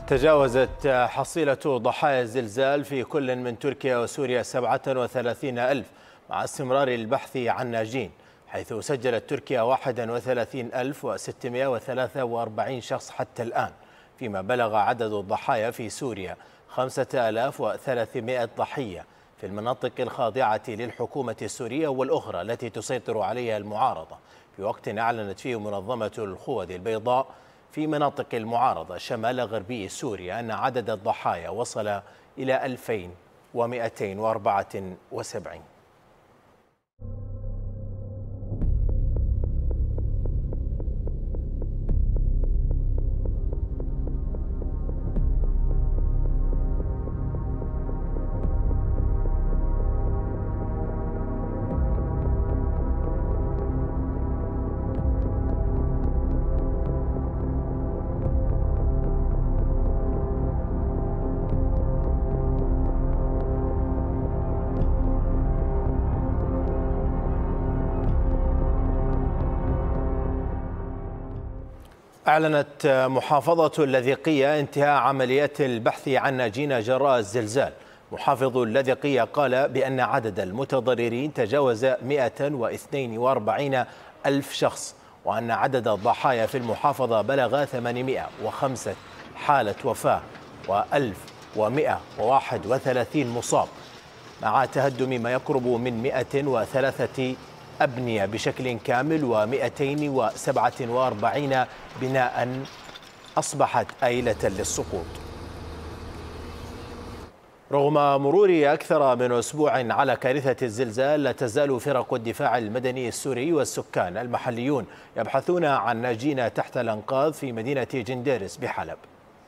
تجاوزت حصيلة ضحايا الزلزال في كل من تركيا وسوريا 37,000 مع استمرار البحث عن ناجين، حيث سجلت تركيا 31,643 شخص حتى الآن، فيما بلغ عدد الضحايا في سوريا 5,300 ضحية في المناطق الخاضعة للحكومة السورية والأخرى التي تسيطر عليها المعارضة، في وقت أعلنت فيه منظمة الخوذ البيضاء في مناطق المعارضة شمال غربي سوريا أن عدد الضحايا وصل إلى 2274. أعلنت محافظة اللاذقية انتهاء عمليات البحث عن ناجين جراء الزلزال. محافظ اللاذقية قال بأن عدد المتضررين تجاوز 142 ألف شخص، وأن عدد الضحايا في المحافظة بلغ 805 حالة وفاة و1131 مصاب، مع تهدم ما يقرب من 103 أبنية بشكل كامل و247 بناء أصبحت آيلة للسقوط. رغم مرور أكثر من أسبوع على كارثة الزلزال، لا تزال فرق الدفاع المدني السوري والسكان المحليون يبحثون عن ناجين تحت الأنقاض في مدينة جنديرس بحلب.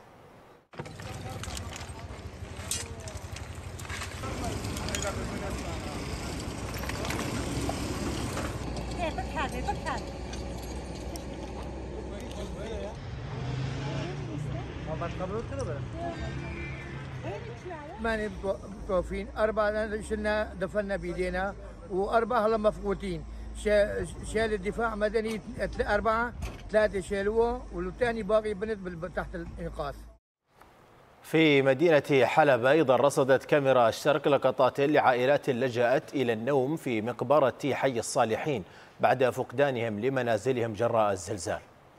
ماني متوفين، 4 شلنا دفنا بيدينا و4 هلا مفقودين. شال الدفاع مدني 4، 3 شالوه والثاني باقي بنت تحت الإنقاذ. في مدينة حلب أيضا رصدت كاميرا اشترك لقطات لعائلات لجأت إلى النوم في مقبرة حي الصالحين بعد فقدانهم لمنازلهم جراء الزلزال.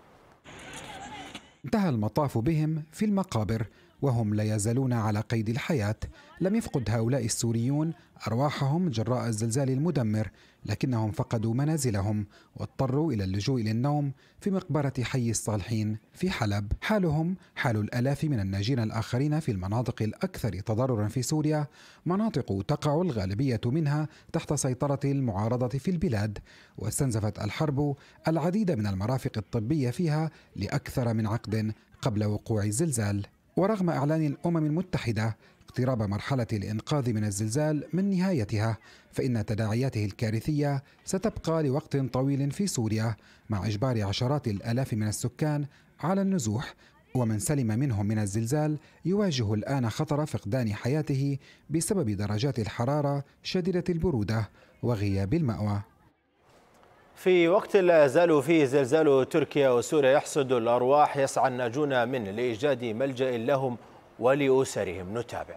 انتهى المطاف بهم في المقابر وهم لا يزالون على قيد الحياة. لم يفقد هؤلاء السوريون أرواحهم جراء الزلزال المدمر، لكنهم فقدوا منازلهم واضطروا إلى اللجوء إلى النوم في مقبرة حي الصالحين في حلب. حالهم حال الآلاف من الناجين الآخرين في المناطق الأكثر تضررا في سوريا، مناطق تقع الغالبية منها تحت سيطرة المعارضة في البلاد، واستنزفت الحرب العديد من المرافق الطبية فيها لأكثر من عقد قبل وقوع الزلزال. ورغم إعلان الأمم المتحدة اقتراب مرحلة الإنقاذ من الزلزال من نهايتها، فإن تداعياته الكارثية ستبقى لوقت طويل في سوريا، مع إجبار عشرات الآلاف من السكان على النزوح. ومن سلم منهم من الزلزال يواجه الآن خطر فقدان حياته بسبب درجات الحرارة شديدة البرودة وغياب المأوى. في وقت لا يزال فيه زلزال تركيا وسوريا يحصد الأرواح، يسعى الناجون منه لإيجاد ملجأ لهم ولأسرهم. نتابع.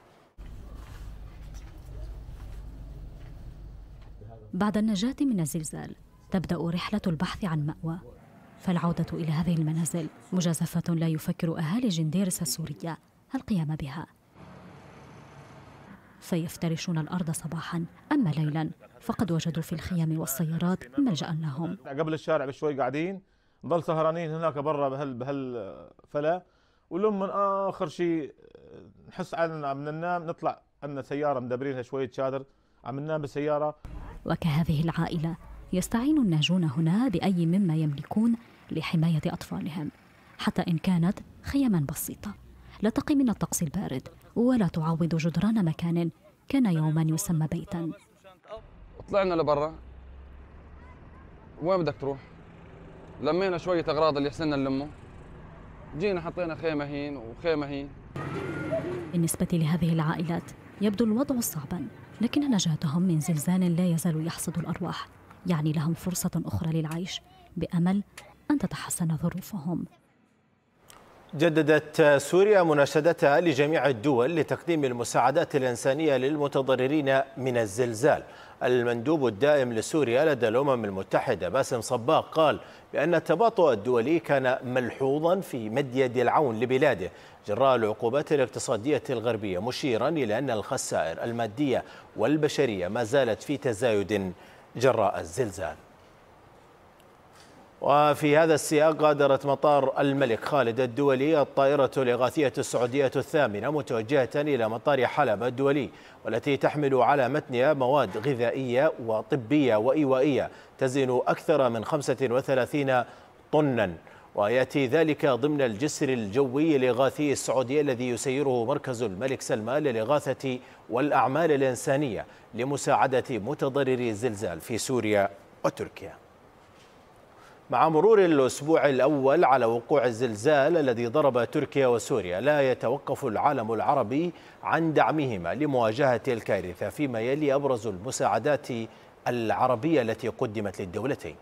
بعد النجاة من الزلزال تبدأ رحلة البحث عن مأوى، فالعودة إلى هذه المنازل مجازفة لا يفكر أهالي جنديرس السورية القيام بها، فيفترشون الأرض صباحا، أما ليلا فقد وجدوا في الخيام والسيارات ملجأ لهم. قبل الشارع بشوي قاعدين نضل سهرانين هناك برا بهالفلا، ولما من آخر شيء نحس عنا عم ننام نطلع عنا سيارة مدبرينها شوية شادر عم ننام بالسيارة. وكهذه العائلة يستعين الناجون هنا بأي مما يملكون لحماية أطفالهم، حتى إن كانت خياما بسيطة لا تقي من الطقس البارد ولا تعوض جدران مكان كان يوما يسمى بيتا. طلعنا لبرا، وين بدك تروح؟ لمينا شوية أغراض اللي حسنا نلمه، جينا حطينا خيمة هين وخيمة هين. بالنسبة لهذه العائلات يبدو الوضع صعبا، لكن نجاتهم من زلزال لا يزال يحصد الأرواح يعني لهم فرصة أخرى للعيش بأمل أن تتحسن ظروفهم. جددت سوريا مناشدتها لجميع الدول لتقديم المساعدات الإنسانية للمتضررين من الزلزال. المندوب الدائم لسوريا لدى الأمم المتحدة باسم صباغ قال بأن التباطؤ الدولي كان ملحوظا في مد يد العون لبلاده جراء العقوبات الاقتصادية الغربية، مشيرا إلى أن الخسائر المادية والبشرية ما زالت في تزايد جراء الزلزال. وفي هذا السياق غادرت مطار الملك خالد الدولي الطائرة الإغاثية السعودية الثامنة متوجهة إلى مطار حلب الدولي، والتي تحمل على متنها مواد غذائية وطبية وإيوائية تزن أكثر من 35 طنا، ويأتي ذلك ضمن الجسر الجوي الإغاثي السعودي الذي يسيره مركز الملك سلمان للإغاثة والأعمال الإنسانية لمساعدة متضرري الزلزال في سوريا وتركيا. مع مرور الأسبوع الأول على وقوع الزلزال الذي ضرب تركيا وسوريا، لا يتوقف العالم العربي عن دعمهما لمواجهة الكارثة، فيما يلي أبرز المساعدات العربية التي قدمت للدولتين.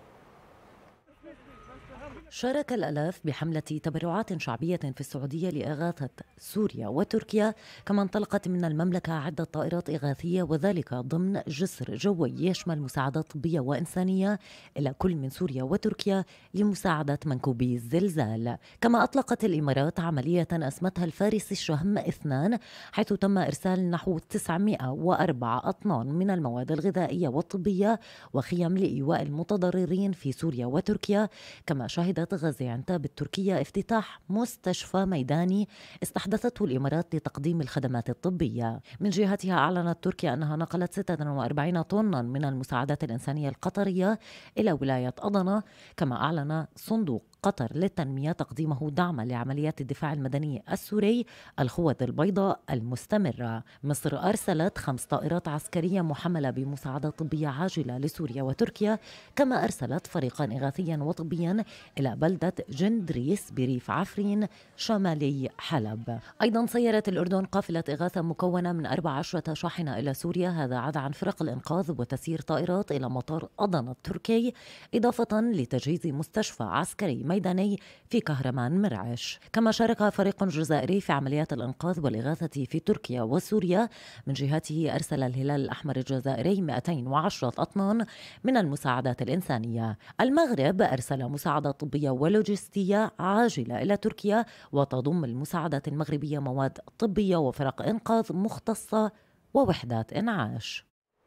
شارك الآلاف بحملة تبرعات شعبية في السعودية لإغاثة سوريا وتركيا، كما انطلقت من المملكة عدة طائرات إغاثية، وذلك ضمن جسر جوي يشمل مساعدات طبية وإنسانية إلى كل من سوريا وتركيا لمساعدة منكوبي الزلزال. كما أطلقت الإمارات عملية أسمتها الفارس الشهم 2، حيث تم إرسال نحو 904 أطنان من المواد الغذائية والطبية وخيم لإيواء المتضررين في سوريا وتركيا. كما شهدت غازي عنتاب التركية افتتاح مستشفى ميداني استحدثته الإمارات لتقديم الخدمات الطبية. من جهتها أعلنت تركيا أنها نقلت 46 طنا من المساعدات الإنسانية القطرية إلى ولاية أضنة. كما أعلن صندوق قطر للتنمية تقديمه دعما لعمليات الدفاع المدني السوري الخوذ البيضاء المستمرة. مصر أرسلت 5 طائرات عسكرية محملة بمساعدات طبية عاجلة لسوريا وتركيا، كما أرسلت فريقا إغاثيا وطبيا إلى بلدة جندريس بريف عفرين شمالي حلب. أيضا سيرت الأردن قافلة إغاثة مكونة من 14 شاحنة إلى سوريا، هذا عدا عن فرق الإنقاذ وتسيير طائرات إلى مطار أضنة التركي، إضافة لتجهيز مستشفى عسكري ميداني في كهرمان مرعش. كما شارك فريق جزائري في عمليات الإنقاذ والإغاثة في تركيا وسوريا. من جهته أرسل الهلال الأحمر الجزائري 210 أطنان من المساعدات الإنسانية. المغرب أرسل مساعدة طبية ولوجستية عاجلة إلى تركيا، وتضم المساعدات المغربية مواد طبية وفرق إنقاذ مختصة ووحدات إنعاش.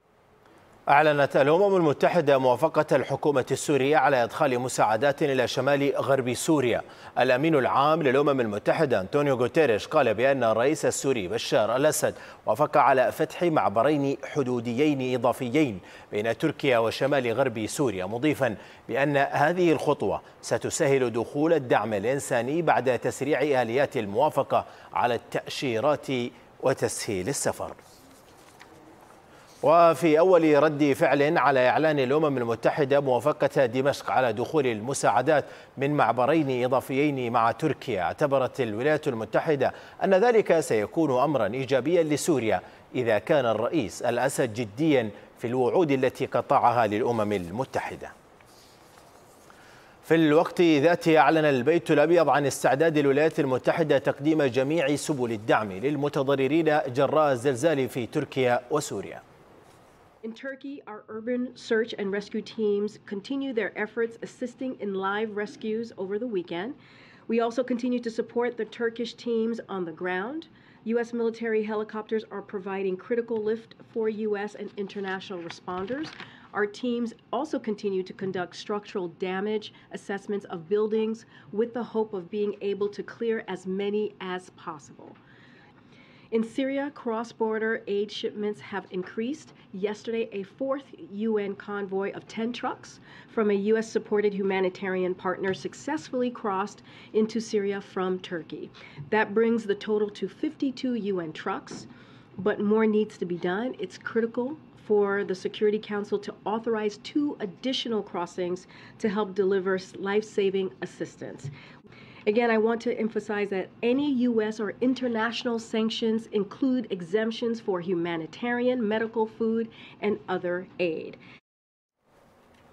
أعلنت الأمم المتحدة موافقة الحكومة السورية على إدخال مساعدات إلى شمال غرب سوريا. الأمين العام للأمم المتحدة أنطونيو غوتيريش قال بأن الرئيس السوري بشار الأسد وافق على فتح معبرين حدوديين إضافيين بين تركيا وشمال غرب سوريا، مضيفا بأن هذه الخطوة ستسهل دخول الدعم الإنساني بعد تسريع آليات الموافقة على التأشيرات وتسهيل السفر. وفي أول رد فعل على إعلان الأمم المتحدة موافقة دمشق على دخول المساعدات من معبرين إضافيين مع تركيا، اعتبرت الولايات المتحدة أن ذلك سيكون أمرا إيجابيا لسوريا إذا كان الرئيس الأسد جديا في الوعود التي قطعها للأمم المتحدة. في الوقت ذاته أعلن البيت الأبيض عن استعداد الولايات المتحدة تقديم جميع سبل الدعم للمتضررين جراء الزلزال في تركيا وسوريا. In Turkey, our urban search and rescue teams continue their efforts assisting in live rescues over the weekend. We also continue to support the Turkish teams on the ground. U.S. military helicopters are providing critical lift for U.S. and international responders. Our teams also continue to conduct structural damage assessments of buildings with the hope of being able to clear as many as possible. In Syria, cross-border aid shipments have increased. Yesterday, a 4th UN convoy of 10 trucks from a U.S.-supported humanitarian partner successfully crossed into Syria from Turkey. That brings the total to 52 UN trucks, but more needs to be done. It's critical for the Security Council to authorize 2 additional crossings to help deliver life-saving assistance. Again, I want to emphasize that any U.S. or international sanctions include exemptions for humanitarian, medical, food, and other aid.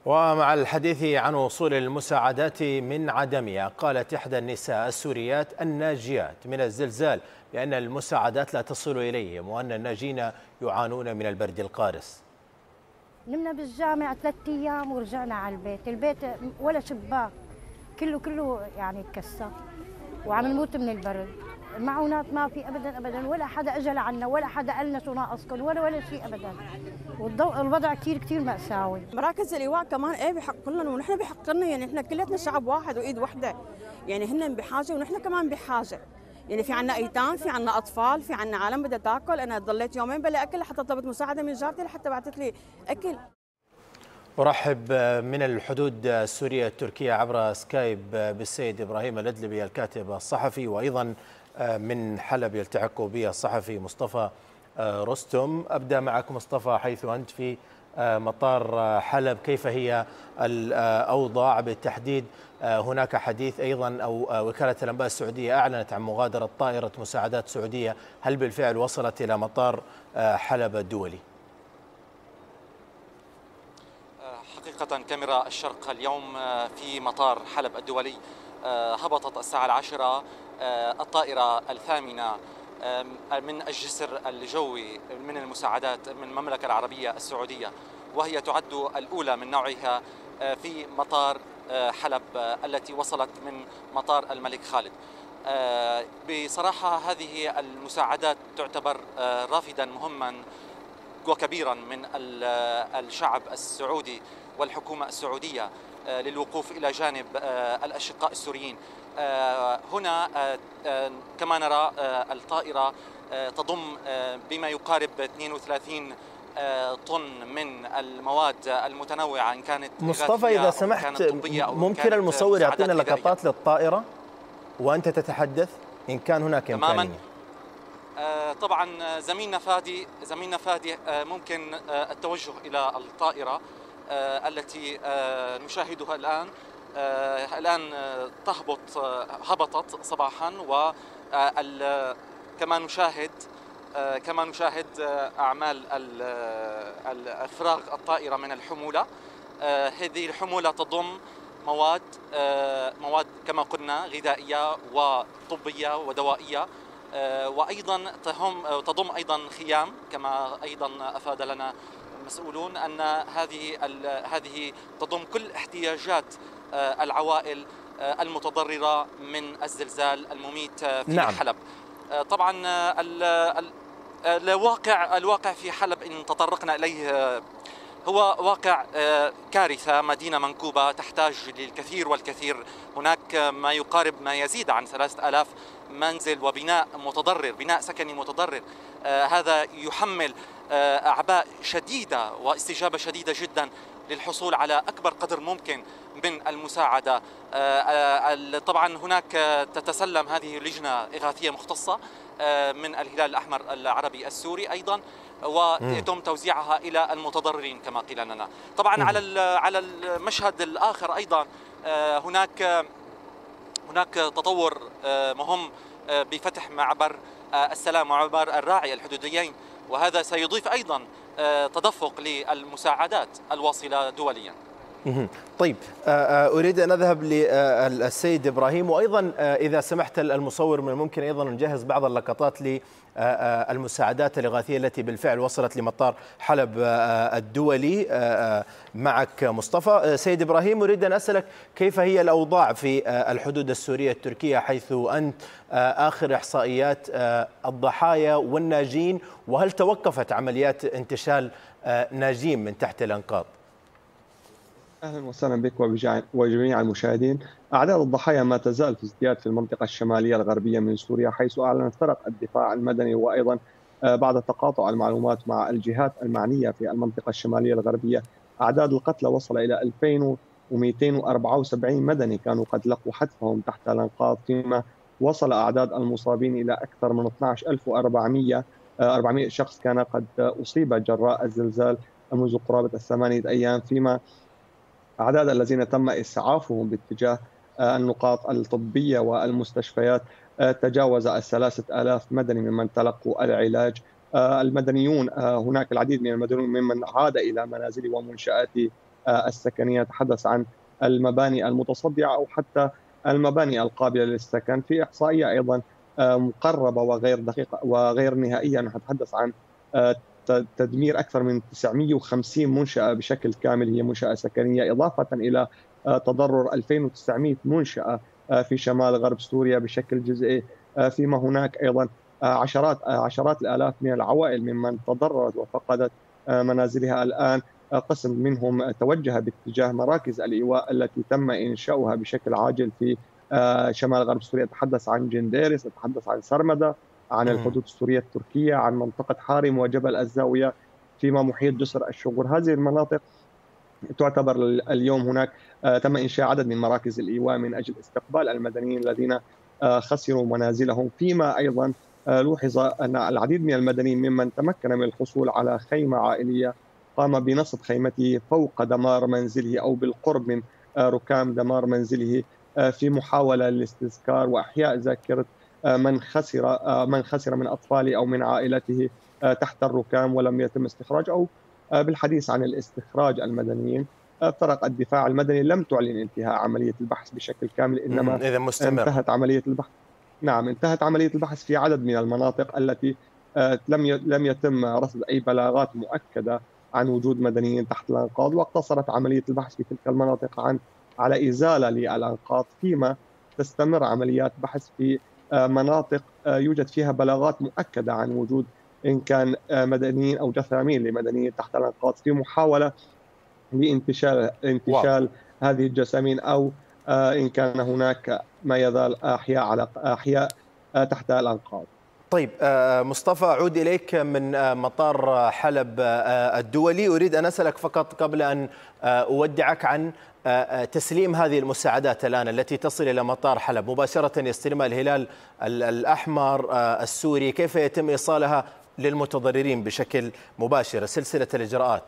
ومع الحديث عن وصول المساعدات من عدمها، قالت إحدى النساء السوريات الناجيات من الزلزال بأن المساعدات لا تصل إليهم وأن الناجين يعانون من البرد القارس. نمنا بالجامع 3 أيام ورجعنا على البيت ولا شباك، كله يعني تكسر وعم نموت من البرد. المعونات ما في ابدا ولا حدا اجى لعنا ولا حدا قال لنا شو ناقصكم ولا شيء ابدا. والوضع كثير مأساوي. مراكز اللواء كمان بحق لنا ونحن بحق لنا، يعني احنا كلياتنا شعب واحد وايد وحده، يعني هن بحاجه ونحن كمان بحاجه. يعني في عنا ايتام، في عنا اطفال، في عنا عالم بدها تاكل. انا ضليت يومين بلا اكل حتى طلبت مساعده من جارتي لحتى بعثت لي اكل. أرحب من الحدود السورية التركية عبر سكايب بالسيد إبراهيم الأدلبي الكاتب الصحفي، وأيضا من حلب يلتحق بي الصحفي مصطفى رستم. أبدأ معك مصطفى، حيث أنت في مطار حلب، كيف هي الأوضاع بالتحديد؟ هناك حديث أيضا أو وكالة الأنباء السعودية أعلنت عن مغادرة طائرة مساعدات سعودية، هل بالفعل وصلت إلى مطار حلب الدولي؟ حقيقة كاميرا الشرق اليوم في مطار حلب الدولي هبطت الساعة 10 الطائرة الثامنة من الجسر الجوي من المساعدات من المملكة العربية السعودية، وهي تعد الأولى من نوعها في مطار حلب التي وصلت من مطار الملك خالد. بصراحة هذه المساعدات تعتبر رافدا مهما وكبيرا من الشعب السعودي والحكومة السعودية للوقوف إلى جانب الأشقاء السوريين. هنا كما نرى الطائرة تضم بما يقارب 32 طن من المواد المتنوعة، إن كانت مصطفى إذا سمحت ممكن المصور يعطينا لقطات للطائرة وأنت تتحدث إن كان هناك إمكانية؟ طبعا زميلنا فادي ممكن التوجه إلى الطائرة التي نشاهدها الآن هبطت صباحا، وكما نشاهد أعمال إفراغ الطائرة من الحمولة. هذه الحمولة تضم مواد كما قلنا غذائية وطبية ودوائية، وأيضا تضم أيضا خيام، كما أيضا أفاد لنا المسؤولون أن هذه تضم كل احتياجات العوائل المتضررة من الزلزال المميت في حلب. طبعا الواقع في حلب إن تطرقنا إليه هو واقع كارثة، مدينة منكوبة تحتاج للكثير والكثير. هناك ما يقارب ما يزيد عن 3000 منزل وبناء متضرر، بناء سكني متضرر. هذا يحمل أعباء شديدة واستجابة شديدة جدا للحصول على أكبر قدر ممكن من المساعدة. طبعا هناك تتسلم هذه لجنة إغاثية مختصة من الهلال الأحمر العربي السوري أيضا، ويتم توزيعها إلى المتضررين كما قيل لنا. طبعا على المشهد الآخر أيضا هناك تطور مهم بفتح معبر السلام ومعبر الراعي الحدوديين، وهذا سيضيف أيضا تدفق للمساعدات الواصلة دوليا. طيب، أريد أن أذهب للسيد إبراهيم، وأيضا إذا سمحت المصور من الممكن أيضا نجهز بعض اللقطات للمساعدات الإغاثية التي بالفعل وصلت لمطار حلب الدولي. معك مصطفى. سيد إبراهيم، أريد أن أسألك كيف هي الأوضاع في الحدود السورية التركية، حيث أنت آخر إحصائيات الضحايا والناجين، وهل توقفت عمليات انتشال ناجين من تحت الأنقاض؟ أهلا وسهلا بك وجميع المشاهدين. أعداد الضحايا ما تزال في ازدياد في المنطقة الشمالية الغربية من سوريا، حيث أعلنت فرق الدفاع المدني وأيضا بعد تقاطع المعلومات مع الجهات المعنية في المنطقة الشمالية الغربية، أعداد القتلى وصل إلى 2274 مدني كانوا قد لقوا حتفهم تحت الأنقاض، فيما وصل أعداد المصابين إلى أكثر من 12400 شخص كان قد أصيب جراء الزلزال منذ قرابة 8 أيام، فيما أعداد الذين تم إسعافهم باتجاه النقاط الطبية والمستشفيات تجاوز 3000 مدني ممن تلقوا العلاج. المدنيون، هناك العديد من المدنيون ممن عاد إلى منازل ومنشآت السكنية، نتحدث عن المباني المتصدعة أو حتى المباني القابلة للسكن. في إحصائية أيضا مقربة وغير دقيقة وغير نهائية، نتحدث عن تدمير أكثر من 950 منشأة بشكل كامل هي منشأة سكنية، إضافة إلى تضرر 2900 منشأة في شمال غرب سوريا بشكل جزئي، فيما هناك أيضا عشرات الآلاف من العوائل ممن تضررت وفقدت منازلها. الآن قسم منهم توجه باتجاه مراكز الإيواء التي تم إنشاؤها بشكل عاجل في شمال غرب سوريا. أتحدث عن جنديرس، أتحدث عن سرمدة، عن الحدود السورية التركية، عن منطقة حارم وجبل الزاوية فيما محيط جسر الشغور. هذه المناطق تعتبر اليوم هناك تم إنشاء عدد من مراكز الإيواء من أجل استقبال المدنيين الذين خسروا منازلهم، فيما أيضا لوحظ أن العديد من المدنيين ممن تمكن من الحصول على خيمة عائلية قام بنصب خيمته فوق دمار منزله أو بالقرب من ركام دمار منزله في محاولة للاستذكار وإحياء ذاكرة من خسر من أطفاله أو من عائلته تحت الركام ولم يتم استخراج، أو بالحديث عن الاستخراج المدنيين. فرق الدفاع المدني لم تعلن انتهاء عملية البحث بشكل كامل، إنما انتهت عملية البحث. نعم، انتهت عملية البحث في عدد من المناطق التي لم يتم رصد أي بلاغات مؤكدة عن وجود مدنيين تحت الأنقاض، واقتصرت عملية البحث في تلك المناطق على إزالة للأنقاض، فيما تستمر عمليات بحث في مناطق يوجد فيها بلاغات مؤكدة عن وجود إن كان مدنيين أو جثامين لمدنيين تحت الأنقاض، في محاولة لانتشال هذه الجثامين، أو إن كان هناك ما يزال أحياء تحت الأنقاض. طيب مصطفى، أعود إليك من مطار حلب الدولي. أريد أن أسألك فقط قبل أن أودعك عن تسليم هذه المساعدات الآن التي تصل إلى مطار حلب مباشرة يستلمها الهلال الأحمر السوري، كيف يتم إيصالها للمتضررين بشكل مباشر، سلسلة الإجراءات؟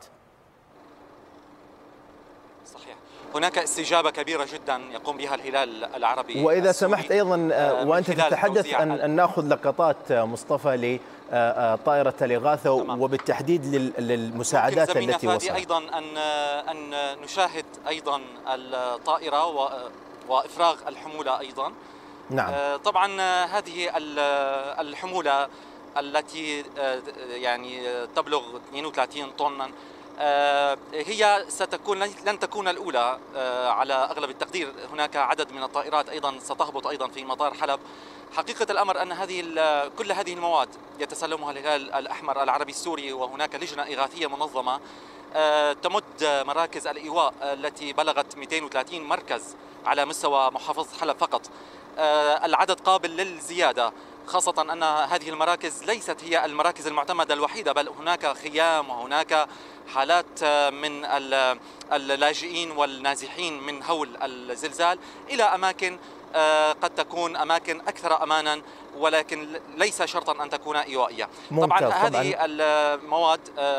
هناك استجابة كبيرة جدا يقوم بها الهلال العربي. وإذا سمحت أيضا وأنت تتحدث أن نأخذ لقطات مصطفى لطائرة الإغاثة وبالتحديد للمساعدات التي وصلت. أيضا أن نشاهد أيضا الطائرة وإفراغ الحمولة أيضا. نعم. طبعا هذه الحمولة التي يعني تبلغ 32 طنا هي لن تكون الأولى على أغلب التقدير. هناك عدد من الطائرات أيضا ستهبط أيضا في مطار حلب. حقيقة الأمر أن كل هذه المواد يتسلمها الهلال الأحمر العربي السوري، وهناك لجنة إغاثية منظمة تمد مراكز الإيواء التي بلغت 230 مركز على مستوى محافظة حلب فقط. العدد قابل للزيادة، خاصة أن هذه المراكز ليست هي المراكز المعتمدة الوحيدة، بل هناك خيام وهناك حالات من اللاجئين والنازحين من هول الزلزال إلى أماكن قد تكون أماكن أكثر أمانا، ولكن ليس شرطا أن تكون إيوائية. طبعا هذه المواد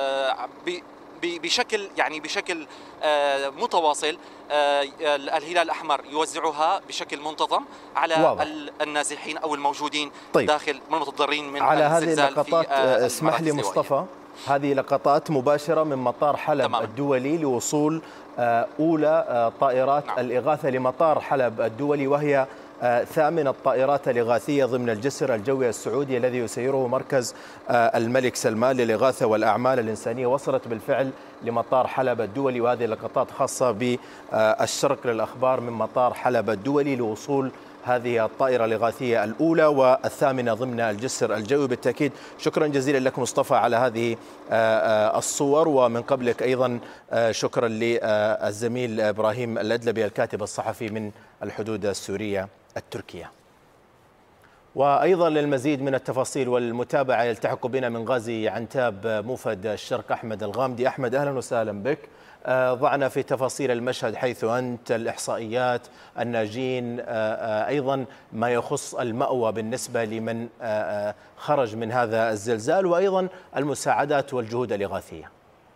بشكل متواصل الهلال الأحمر يوزعها بشكل منتظم على النازحين أو الموجودين داخل المتضررين من على هذه اللقطات. اسمح لي مصطفى، هذه لقطات مباشرة من مطار حلب الدولي لوصول أولى طائرات الإغاثة لمطار حلب الدولي، وهي ثامن الطائرات الإغاثية ضمن الجسر الجوي السعودي الذي يسيره مركز الملك سلمان للإغاثة والأعمال الإنسانية. وصلت بالفعل لمطار حلب الدولي، وهذه اللقطات خاصة بالشرق للأخبار من مطار حلب الدولي لوصول هذه الطائرة الإغاثية الأولى والثامنة ضمن الجسر الجوي. بالتأكيد شكرا جزيلا لك مصطفى على هذه الصور، ومن قبلك أيضا شكرا للزميل إبراهيم الأدلبي الكاتب الصحفي من الحدود السورية التركية. وأيضا للمزيد من التفاصيل والمتابعة يلتحق بنا من غازي عنتاب موفد الشرق أحمد الغامدي. أحمد، أهلا وسهلا بك. ضعنا في تفاصيل المشهد حيث أنت، الإحصائيات، الناجين، أيضا ما يخص المأوى بالنسبة لمن خرج من هذا الزلزال، وأيضا المساعدات والجهود الإغاثية.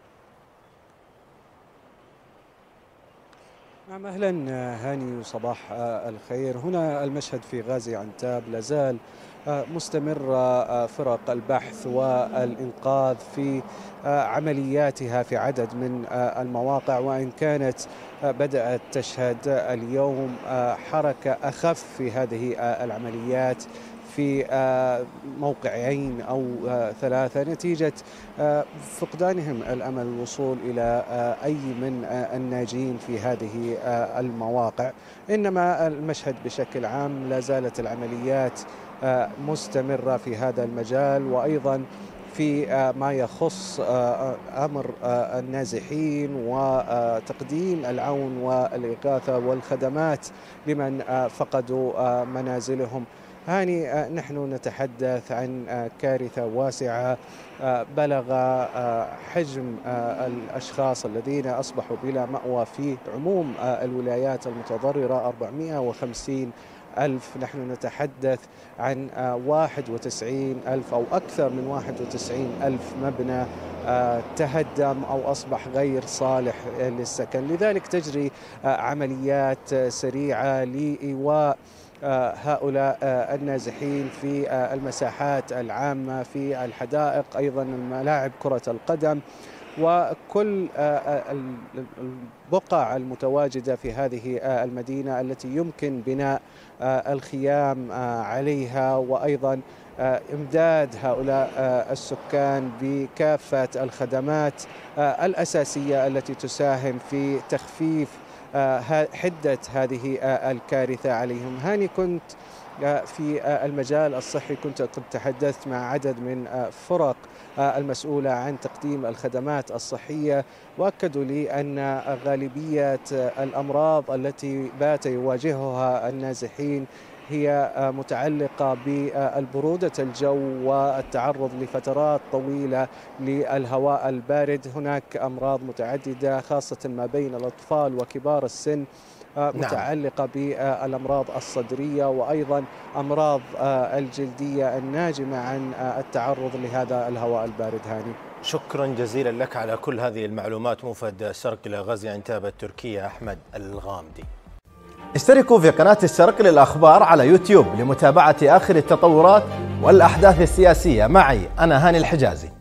نعم، أهلا هاني وصباح الخير. هنا المشهد في غازي عنتاب لازال مستمرة فرق البحث والإنقاذ في عملياتها في عدد من المواقع، وإن كانت بدأت تشهد اليوم حركة أخف في هذه العمليات في موقعين أو 3 نتيجة فقدانهم الأمل الوصول إلى أي من الناجين في هذه المواقع. إنما المشهد بشكل عام لا زالت العمليات مستمرة في هذا المجال، وأيضا في ما يخص أمر النازحين وتقديم العون والإغاثة والخدمات لمن فقدوا منازلهم. هاني نحن نتحدث عن كارثة واسعة بلغ حجم الأشخاص الذين أصبحوا بلا مأوى في عموم الولايات المتضررة 450 ألف. نحن نتحدث عن 91 ألف أو أكثر من 91 ألف مبنى تهدم أو أصبح غير صالح للسكن. لذلك تجري عمليات سريعة لإيواء هؤلاء النازحين في المساحات العامة، في الحدائق، أيضا الملاعب كرة القدم، وكل البقع المتواجدة في هذه المدينة التي يمكن بناء الخيام عليها، وأيضا إمداد هؤلاء السكان بكافة الخدمات الأساسية التي تساهم في تخفيف حدة هذه الكارثة عليهم. هاني كنت في المجال الصحي، كنت قد تحدثت مع عدد من فرق المسؤولة عن تقديم الخدمات الصحية، وأكدوا لي أن غالبية الأمراض التي بات يواجهها النازحين هي متعلقة بالبرودة الجو والتعرض لفترات طويلة للهواء البارد. هناك أمراض متعددة خاصة ما بين الأطفال وكبار السن متعلقة بالأمراض الصدرية وأيضا أمراض الجلدية الناجمة عن التعرض لهذا الهواء البارد. هاني، شكرا جزيلا لك على كل هذه المعلومات. موفد الشرق لغزة، انتابة تركيا أحمد الغامدي. اشتركوا في قناة الشرق للأخبار على يوتيوب لمتابعة آخر التطورات والأحداث السياسية. معي أنا هاني الحجازي.